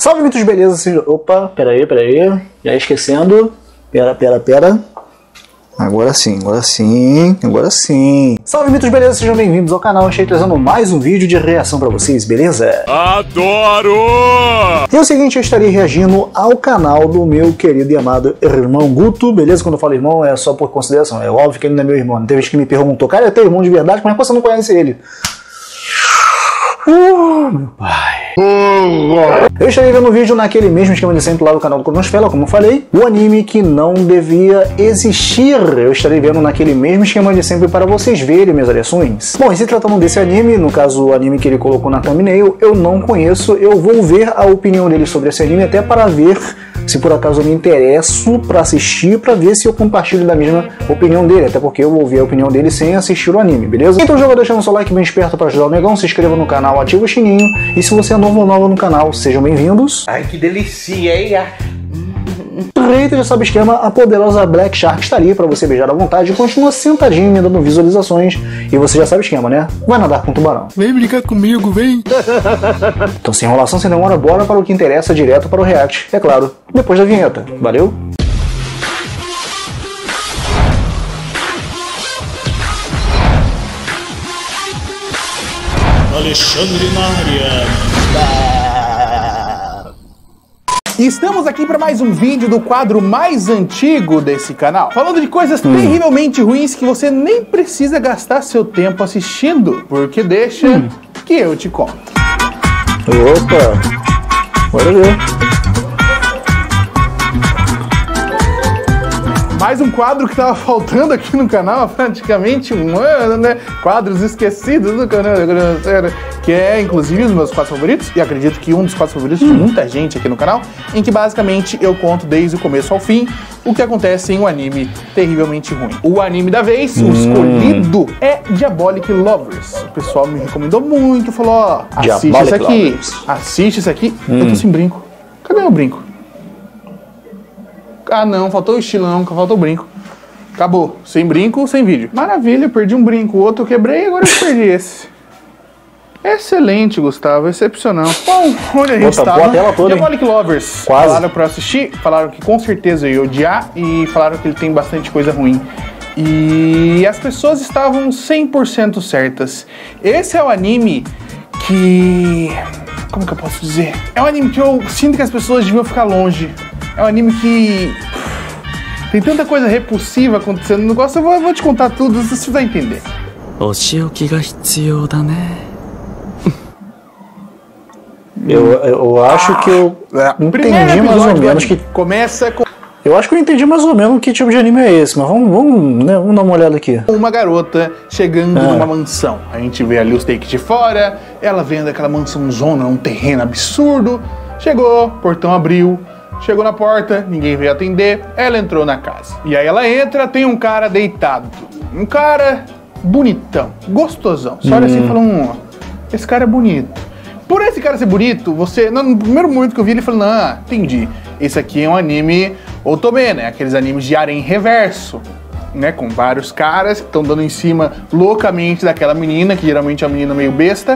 Salve, mitos, beleza? Opa, peraí. Já esquecendo. Pera. Agora sim. Salve, mitos, beleza? Sejam bem-vindos ao canal. Achei trazendo mais um vídeo de reação pra vocês, beleza? Adoro! E é o seguinte, eu estarei reagindo ao canal do meu querido e amado irmão Guto, beleza? Quando eu falo irmão é só por consideração, é óbvio que ele não é meu irmão. Não teve gente que me perguntou, cara, é teu irmão de verdade, mas você não conhece ele? Meu pai. Eu estarei vendo um vídeo naquele mesmo esquema de sempre lá do canal do Cronosfera, como eu falei, o anime que não devia existir. Eu estarei vendo naquele mesmo esquema de sempre para vocês verem minhas reações. Bom, e se tratando desse anime, no caso o anime que ele colocou na thumbnail, eu não conheço, eu vou ver a opinião dele sobre esse anime até para ver se por acaso eu me interesso para assistir, para ver se eu compartilho da mesma opinião dele, até porque eu vou ver a opinião dele sem assistir o anime, beleza? Então já vou deixando seu like bem esperto para ajudar o negão, se inscreva no canal, ativa o sininho, e se você é novo ou nova no canal, sejam bem-vindos. Ai, que delícia, hein? Hater já sabe o esquema, a poderosa Black Shark está ali para você beijar à vontade e continua sentadinho me dando visualizações, e você já sabe o esquema, né? Vai nadar com o tubarão. Vem brincar comigo, vem! Então sem enrolação, sem demora, bora para o que interessa, direto para o react, é claro, depois da vinheta. Valeu? Alexandre na área. E estamos aqui para mais um vídeo do quadro mais antigo desse canal, falando de coisas terrivelmente ruins que você nem precisa gastar seu tempo assistindo, porque deixa que eu te conto. Opa! Bora ver. Mais um quadro que tava faltando aqui no canal há praticamente um ano, né? Quadros esquecidos do canal, que é inclusive os meus quadros favoritos, e acredito que um dos quadros favoritos de muita gente aqui no canal, em que basicamente eu conto desde o começo ao fim o que acontece em um anime terrivelmente ruim. O anime da vez, o escolhido, é Diabolic Lovers. O pessoal me recomendou muito, falou, ó, assiste isso aqui, assiste isso aqui. Eu tô sem brinco. Cadê meu brinco? Ah não, faltou o estilão, faltou o brinco. Acabou, sem brinco, sem vídeo. Maravilha, perdi um brinco, o outro eu quebrei, agora eu perdi esse. Excelente, Gustavo, excepcional. Bom, onde a gente estava? Diabolic Lovers. Quase. Falaram pra assistir, falaram que com certeza eu ia odiar e falaram que ele tem bastante coisa ruim. E as pessoas estavam 100% certas. Esse é o anime que... como que eu posso dizer? É um anime que eu sinto que as pessoas deviam ficar longe. É um anime que tem tanta coisa repulsiva acontecendo no negócio, eu vou te contar tudo, você vai entender. Eu acho que eu entendi mais ou menos que... Começa com... Eu acho que eu entendi mais ou menos que tipo de anime é esse, mas vamos dar uma olhada aqui. Uma garota chegando numa mansão. A gente vê ali os takes de fora, ela vendo aquela mansãozona, um terreno absurdo. Chegou, portão abriu. Chegou na porta, ninguém veio atender, ela entrou na casa. E aí ela entra, tem um cara deitado. Um cara bonitão, gostosão. Você olha assim e fala, esse cara é bonito. Por esse cara ser bonito, você, no primeiro momento que eu vi ele, falou, não, entendi. Esse aqui é um anime otome, né? Aqueles animes de harém reverso, né? Com vários caras que estão dando em cima loucamente daquela menina, que geralmente é uma menina meio besta.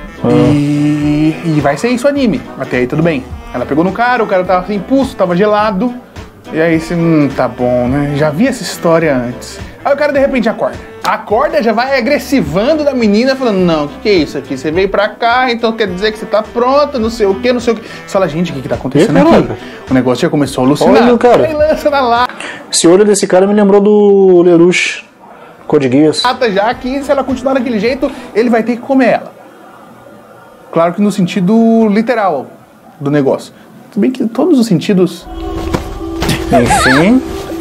E vai ser isso o anime. Até aí tudo bem. Ela pegou no cara, o cara tava sem pulso, tava gelado. E aí assim, tá bom, né? Já vi essa história antes. Aí o cara de repente acorda. Acorda, já vai agressivando da menina, falando, não, o que é isso aqui? Você veio pra cá, então quer dizer que você tá pronta, não sei o que, não sei o que. Você fala, gente, o que tá acontecendo aqui? O negócio já começou a alucinar. Olha, cara. Aí lança na lá. Esse olho desse cara me lembrou do Lelouch, Code Geass. Já que se ela continuar daquele jeito, ele vai ter que comer ela. Claro que no sentido literal do negócio. Se bem que em todos os sentidos... Enfim...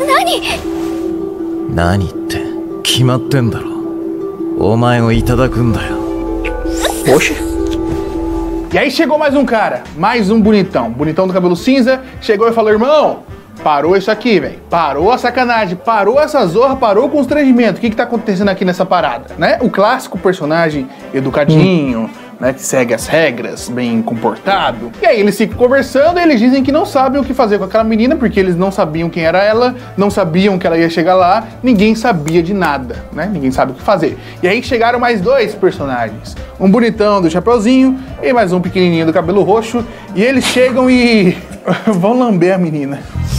Oxe. E aí chegou mais um cara, mais um bonitão. Bonitão do cabelo cinza, chegou e falou, irmão, parou isso aqui, velho. Parou a sacanagem, parou essa zorra, parou o constrangimento. O que tá acontecendo aqui nessa parada, né? O clássico personagem educadinho, né, que segue as regras, bem comportado. E aí eles ficam conversando e eles dizem que não sabem o que fazer com aquela menina, porque eles não sabiam quem era ela, não sabiam que ela ia chegar lá, ninguém sabia de nada, né? Ninguém sabe o que fazer. E aí chegaram mais dois personagens, um bonitão do chapeuzinho e mais um pequenininho do cabelo roxo, e eles chegam e vão lamber a menina.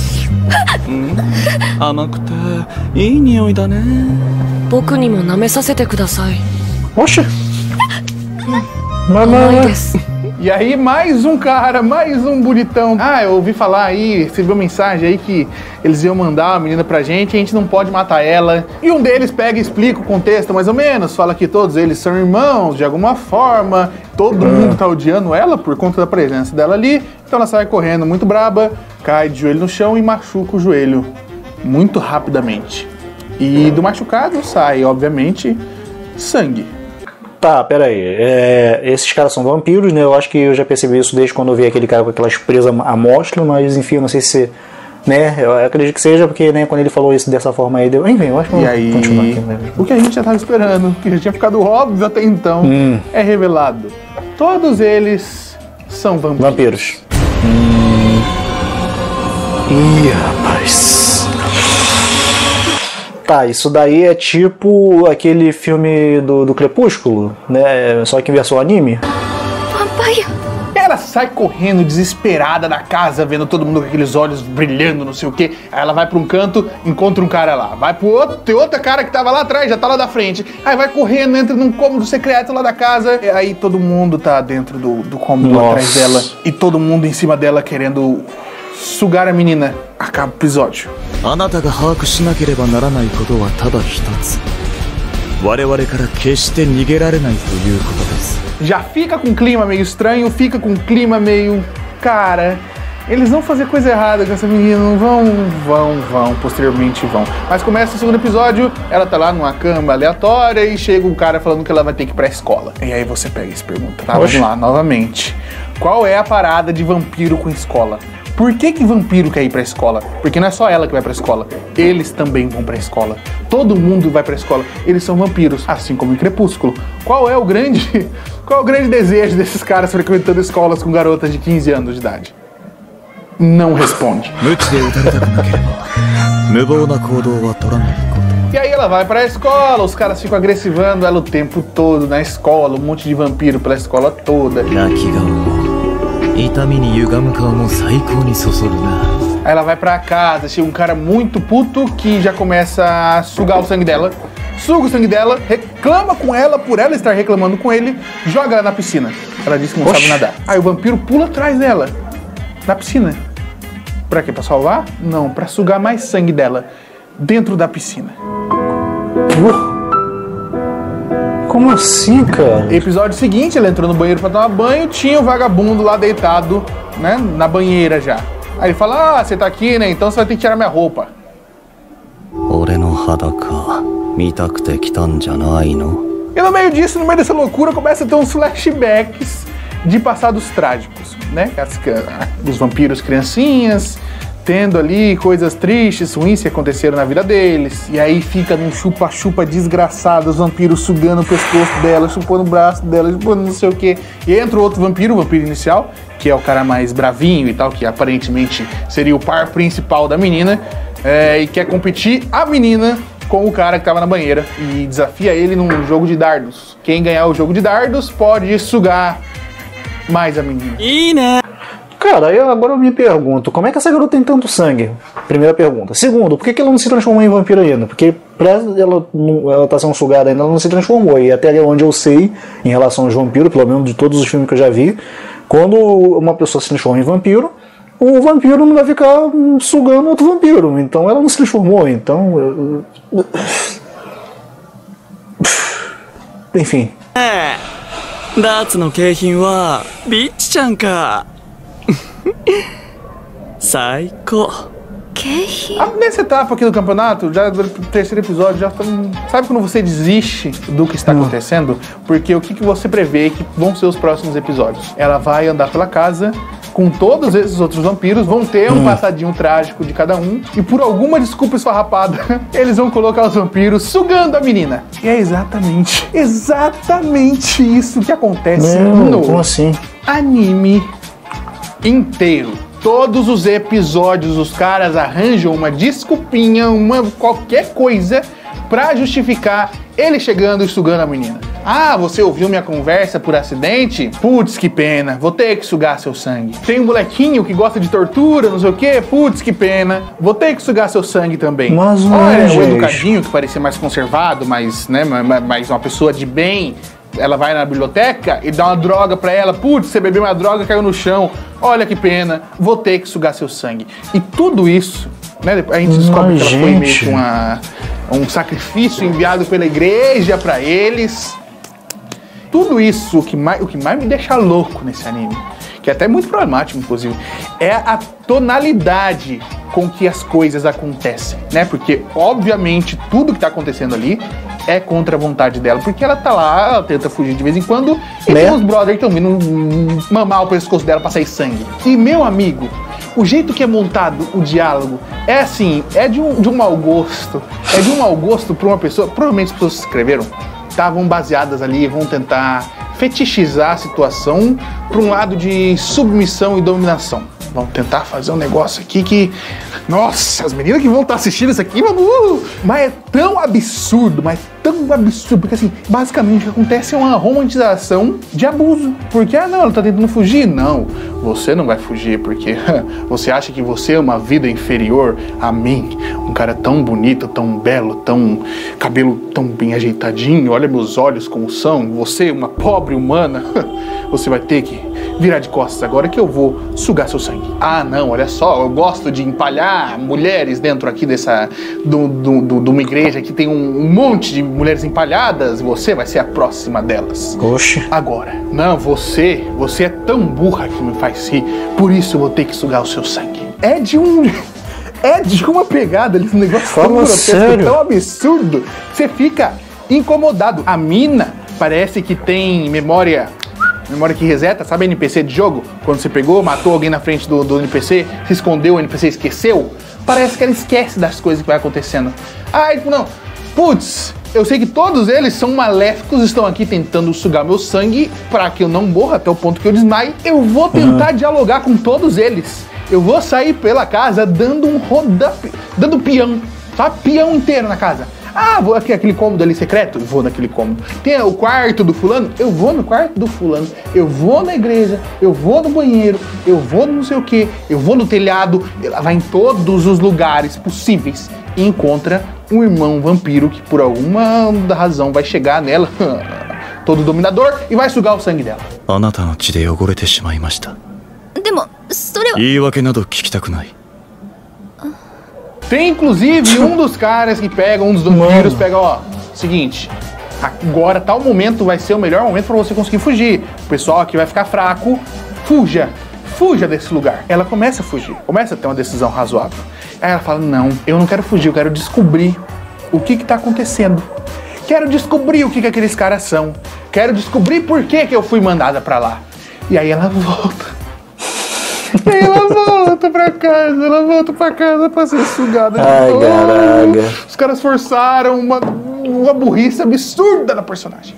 甘くていい匂いだね。 僕にも舐めさせてください。 Oxe! 甘いです。 E aí mais um cara, mais um bonitão. Ah, eu ouvi falar aí, recebeu mensagem aí que eles iam mandar a menina pra gente, a gente não pode matar ela. E um deles pega e explica o contexto mais ou menos, fala que todos eles são irmãos de alguma forma, todo mundo tá odiando ela por conta da presença dela ali, então ela sai correndo muito braba, cai de joelho no chão e machuca o joelho muito rapidamente. E do machucado sai, obviamente, sangue. Tá, pera aí. Esses caras são vampiros, né? Eu acho que eu já percebi isso desde quando eu vi aquele cara com aquelas presas à mostra, mas enfim, eu não sei se... né? Eu acredito que seja, porque né, quando ele falou isso dessa forma aí, deu... Enfim, eu acho que e aí, continuar aqui mesmo. O que a gente já estava esperando, que já tinha ficado óbvio até então, é revelado. Todos eles são vampiros. Ih, rapaz... Tá, isso daí é tipo aquele filme do Crepúsculo, né? Só que em versão anime. Ela sai correndo desesperada da casa, vendo todo mundo com aqueles olhos brilhando, não sei o que. Aí ela vai pra um canto, encontra um cara lá. Vai pro outro, tem outro cara que tava lá atrás, já tá lá da frente. Aí vai correndo, entra num cômodo secreto lá da casa. E aí todo mundo tá dentro do cômodo atrás dela. E todo mundo em cima dela querendo sugar a menina. Acaba o episódio. Já fica com um clima meio estranho, fica com um clima meio... Cara, eles vão fazer coisa errada com essa menina, não vão, posteriormente vão. Mas começa o segundo episódio, ela tá lá numa cama aleatória e chega um cara falando que ela vai ter que ir pra escola. E aí você pega e se pergunta, tá? Vamos lá, novamente. Qual é a parada de vampiro com escola? Por que vampiro quer ir pra escola? Porque não é só ela que vai pra escola. Eles também vão pra escola. Todo mundo vai pra escola. Eles são vampiros, assim como em Crepúsculo. Qual é o grande desejo desses caras frequentando escolas com garotas de 15 anos de idade? Não responde. E aí ela vai pra escola, os caras ficam agressivando ela o tempo todo na escola, um monte de vampiro pela escola toda. Aí ela vai pra casa, chega um cara muito puto que já começa a sugar o sangue dela. Suga o sangue dela, reclama com ela por ela estar reclamando com ele, joga ela na piscina. Ela diz que não sabe nadar. Aí o vampiro pula atrás dela, na piscina. Pra quê? Pra salvar? Não, pra sugar mais sangue dela dentro da piscina. Como assim, cara? Episódio seguinte, ela entrou no banheiro pra tomar banho, tinha o vagabundo lá deitado, né, na banheira já. Aí ele fala, você tá aqui, né, então você vai ter que tirar minha roupa. E no meio disso, no meio dessa loucura, começa a ter uns flashbacks de passados trágicos, né, os vampiros criancinhas, tendo ali coisas tristes, ruins que aconteceram na vida deles. E aí fica num chupa-chupa desgraçado, os vampiros sugando o pescoço dela, chupando o braço dela, chupando não sei o que. E entra o outro vampiro, o vampiro inicial, que é o cara mais bravinho e tal, que aparentemente seria o par principal da menina, e quer competir a menina com o cara que tava na banheira e desafia ele num jogo de dardos. Quem ganhar o jogo de dardos pode sugar mais a menina. E né? Cara, agora eu me pergunto, como é que essa garota tem tanto sangue? Primeira pergunta. Segundo, por que ela não se transformou em vampiro ainda? Porque pra ela tá sendo sugada ainda, ela não se transformou. E até onde eu sei, em relação aos vampiros, pelo menos de todos os filmes que eu já vi, quando uma pessoa se transforma em vampiro, o vampiro não vai ficar sugando outro vampiro. Então ela não se transformou, então... Enfim. Datsu no keihin wa Bitch-chan ka. Saiko. Nessa etapa aqui do campeonato, já do terceiro episódio, já sabe quando você desiste do que está acontecendo? Porque o que você prevê que vão ser os próximos episódios? Ela vai andar pela casa com todos esses outros vampiros, vão ter um passadinho trágico de cada um, e por alguma desculpa esfarrapada, eles vão colocar os vampiros sugando a menina. E é exatamente isso que acontece no como assim? anime inteiro. Todos os episódios os caras arranjam uma desculpinha, qualquer coisa pra justificar ele chegando e sugando a menina. Ah, você ouviu minha conversa por acidente? Putz, que pena, vou ter que sugar seu sangue. Tem um molequinho que gosta de tortura, não sei o que, putz, que pena, vou ter que sugar seu sangue também. Mas olha, gente, o educadinho que parecia mais conservado, mais uma pessoa de bem, ela vai na biblioteca e dá uma droga pra ela, putz, você bebeu uma droga, caiu no chão, olha que pena, vou ter que sugar seu sangue. E tudo isso, né, a gente descobre que ela foi meio que um sacrifício enviado pela igreja pra eles. Tudo isso, o que mais me deixa louco nesse anime, que é até muito problemático, inclusive, é a tonalidade com que as coisas acontecem, né? Porque, obviamente, tudo que tá acontecendo ali é contra a vontade dela, porque ela tá lá, ela tenta fugir de vez em quando, e tem uns brothers que estão vindo mamar o pescoço dela pra sair sangue. E, meu amigo, o jeito que é montado o diálogo é assim, é de um mau gosto. É de um mau gosto pra uma pessoa, provavelmente as pessoas que escreveram estavam baseadas ali e vão tentar fetichizar a situação para um lado de submissão e dominação. Vamos tentar fazer um negócio aqui que... Nossa, as meninas que vão estar assistindo isso aqui, mano... Mas é tão absurdo, porque assim, basicamente o que acontece é uma romantização de abuso. Porque, não, ela tá tentando fugir. Não, você não vai fugir porque você acha que você é uma vida inferior a mim. Um cara tão bonito, tão belo, cabelo tão bem ajeitadinho, olha meus olhos como são. Você, uma pobre humana, você vai ter que virar de costas agora que eu vou sugar seu sangue. Ah, não, olha só, eu gosto de empalhar mulheres dentro aqui de uma igreja que tem um monte de mulheres empalhadas, você vai ser a próxima delas. Oxe. Agora, não, você é tão burra que me faz rir, por isso eu vou ter que sugar o seu sangue. É de uma pegada ali, esse negócio tão grotesco, tão absurdo, que você fica incomodado. A mina parece que tem memória que reseta, sabe NPC de jogo? Quando você pegou, matou alguém na frente do NPC, se escondeu, o NPC esqueceu. Parece que ela esquece das coisas que vai acontecendo. Não. Putz, eu sei que todos eles são maléficos, estão aqui tentando sugar meu sangue para que eu não morra até o ponto que eu desmaie. Eu vou tentar dialogar com todos eles. Eu vou sair pela casa dando dando peão, sabe? Peão inteiro na casa. Vou aquele cômodo ali secreto? Vou naquele cômodo. Tem o quarto do fulano? Eu vou no quarto do fulano. Eu vou na igreja, eu vou no banheiro, eu vou no não sei o que, eu vou no telhado. Ela vai em todos os lugares possíveis e encontra um irmão vampiro que por alguma razão vai chegar nela, todo dominador, e vai sugar o sangue dela. Tem inclusive um dos caras que pega, um dos vampiros pega, seguinte, agora tal momento vai ser o melhor momento pra você conseguir fugir. O pessoal aqui vai ficar fraco, fuja desse lugar. Ela começa a fugir, começa a ter uma decisão razoável. Aí ela fala, não, eu não quero fugir, eu quero descobrir o que tá acontecendo. Quero descobrir o que aqueles caras são. Quero descobrir por que eu fui mandada pra lá. E aí ela volta. E aí ela volta pra casa pra ser sugada. Ai, caraca. Os caras forçaram uma burrice absurda na personagem.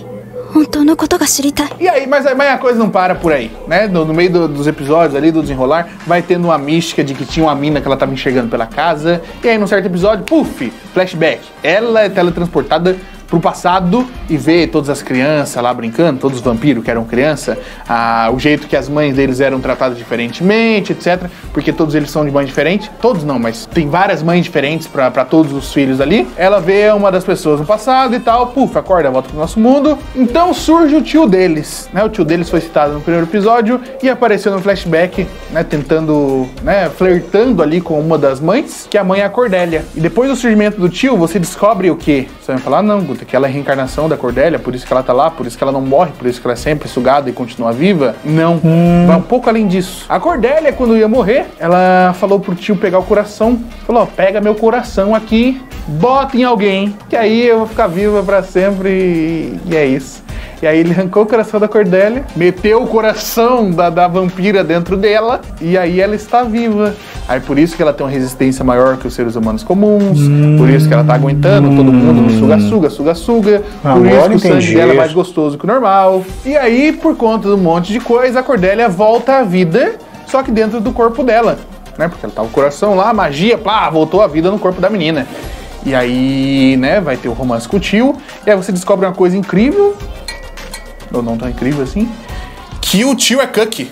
E aí, mas a coisa não para por aí, né? No meio dos episódios ali, do desenrolar, vai tendo uma mística de que tinha uma mina que ela tava enxergando pela casa. E aí, num certo episódio, puf, flashback. Ela é teletransportada pro passado e vê todas as crianças lá brincando, todos os vampiros que eram criança, o jeito que as mães deles eram tratadas diferentemente, etc. Porque todos eles são de mãe diferente. Todos não, mas tem várias mães diferentes pra todos os filhos ali. Ela vê uma das pessoas no passado e tal, puf, acorda, volta pro nosso mundo. Então surge o tio deles, né? O tio deles foi citado no primeiro episódio e apareceu no flashback, né? Tentando, né? Flertando ali com uma das mães, que a mãe é a Cordélia. E depois do surgimento do tio, você descobre o quê? Você vai falar, não, Guta, que ela é a reencarnação da Cordélia, por isso que ela tá lá, por isso que ela não morre, por isso que ela é sempre sugada e continua viva. Não, vai um pouco além disso. A Cordélia, quando ia morrer, ela falou pro tio pegar o coração, falou, pega meu coração aqui, bota em alguém, que aí eu vou ficar viva pra sempre e é isso. E aí ele arrancou o coração da Cordélia, meteu o coração da vampira dentro dela, e aí ela está viva. Aí por isso que ela tem uma resistência maior que os seres humanos comuns, por isso que ela tá aguentando todo mundo no suga-suga, por isso que o sangue dela é mais gostoso que o normal. E aí, por conta de um monte de coisa, a Cordélia volta à vida, só que dentro do corpo dela, né? Porque ela tava com o coração lá, magia, plá, voltou a vida no corpo da menina. E aí, né, vai ter o romance com o tio, e aí você descobre uma coisa incrível, ou não tão incrível assim, que o tio é Cuck.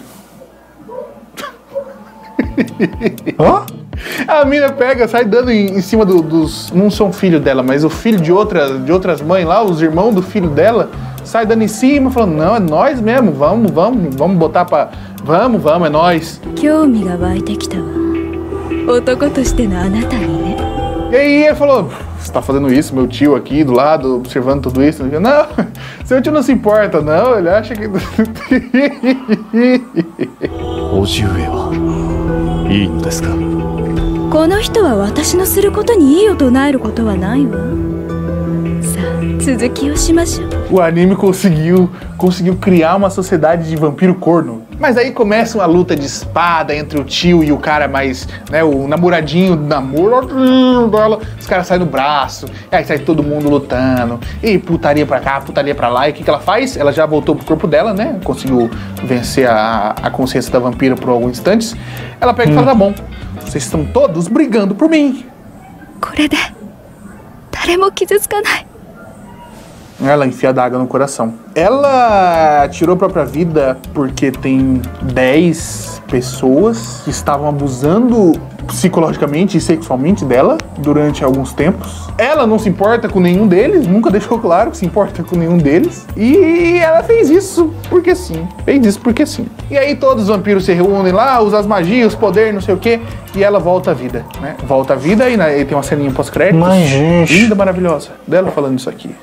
Hã? A mina pega, sai dando em cima dos... Não são filho dela, mas o filho de outras mães lá, os irmãos do filho dela, sai dando em cima, falando, não, é nós mesmo, vamos botar pra... Vamos, é nós. E aí ele falou, você tá fazendo isso, meu tio aqui do lado, observando tudo isso? Não, seu tio não se importa, não, ele acha que... 叔父上はいいのですか。 この人は私のすることに異を唱えることはないわ。さあ、続きをしましょう。 O anime conseguiu criar uma sociedade de vampiro corno. Mas aí começa uma luta de espada entre o tio e o cara mais, né, o namoradinho dela. Os caras saem no braço, e aí sai todo mundo lutando. E putaria pra cá, putaria pra lá. E o que ela faz? Ela já voltou pro corpo dela, né? Conseguiu vencer a consciência da vampira por alguns instantes. Ela pega e fala, tá bom, vocês estão todos brigando por mim. これで誰も傷つかない。 Ela enfia a daga no coração. Ela tirou a própria vida porque tem 10 pessoas que estavam abusando psicologicamente e sexualmente dela durante alguns tempos. Ela não se importa com nenhum deles, nunca deixou claro que se importa com nenhum deles. E ela fez isso porque sim. Fez isso porque sim. E aí todos os vampiros se reúnem lá, usam as magias, os poderes, não sei o que, e ela volta à vida, né? Volta à vida e tem uma ceninha pós-créditos. Mas, gente... Linda, maravilhosa. Dela falando isso aqui.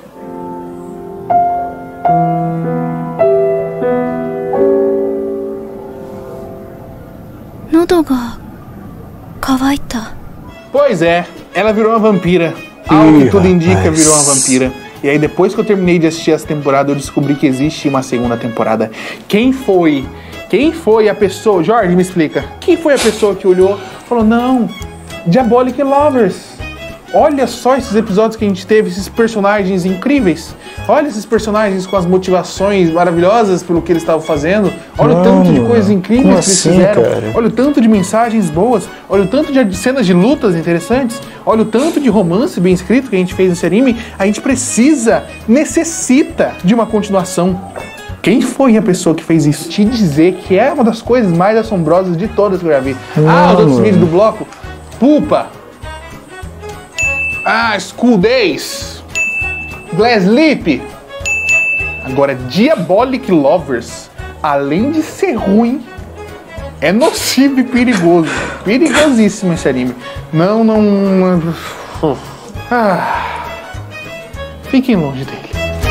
喉が渇いた。 Pois é, ela virou uma vampira. Ao que tudo indica, virou uma vampira. E aí depois que eu terminei de assistir essa temporada, eu descobri que existe uma segunda temporada. Quem foi a pessoa? Jorge, me explica. Quem foi a pessoa que olhou e falou, não, Diabolic Lovers. Olha só esses episódios que a gente teve, esses personagens incríveis. Olha esses personagens com as motivações maravilhosas pelo que eles estavam fazendo. Olha o tanto de coisas incríveis que eles fizeram. Cara? Olha o tanto de mensagens boas. Olha o tanto de cenas de lutas interessantes. Olha o tanto de romance bem escrito que a gente fez nesse anime. A gente necessita de uma continuação. Quem foi a pessoa que fez isso? Te dizer que é uma das coisas mais assombrosas de todas que eu já vi. Os outros vídeos do bloco. Pupa. School Days, Glass Sleep. Agora, Diabolic Lovers, além de ser ruim, é nocivo e perigoso. Perigosíssimo esse anime. Não. Fiquem longe dele.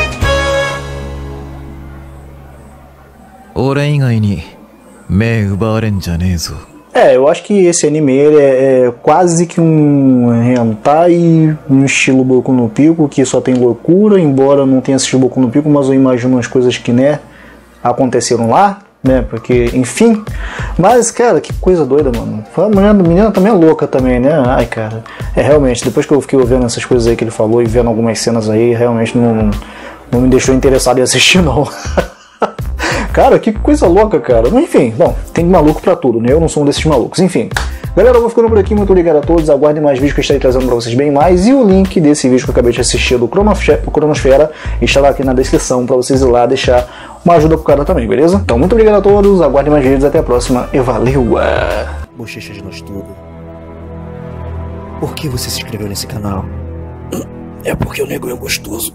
俺以外に目奪われんじゃねえぞ。 eu acho que esse anime ele é quase que um hentai no estilo Boku no Pico, que só tem loucura, embora eu não tenha assistido Boku no Pico, mas eu imagino as coisas que, né, aconteceram lá, né, porque, enfim. Mas, cara, que coisa doida, mano. A menina também é louca também, né? Ai, cara, realmente, depois que eu fiquei ouvindo essas coisas aí que ele falou e vendo algumas cenas aí, realmente não me deixou interessado em assistir, não. Cara, que coisa louca, cara. Enfim, bom, tem maluco pra tudo, né? Eu não sou um desses malucos. Enfim, galera, eu vou ficando por aqui. Muito obrigado a todos. Aguardem mais vídeos que eu estarei trazendo pra vocês bem mais. E o link desse vídeo que eu acabei de assistir do Cronosfera estará aqui na descrição pra vocês ir lá deixar uma ajuda pro cara também, beleza? Então, muito obrigado a todos. Aguardem mais vídeos. Até a próxima. E valeu! Bochecha de nós tudo. Por que você se inscreveu nesse canal? É porque o nego é gostoso.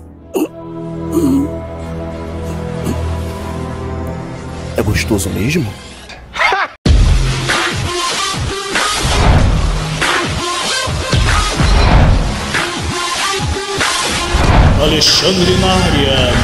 É gostoso mesmo? Alexandre na área.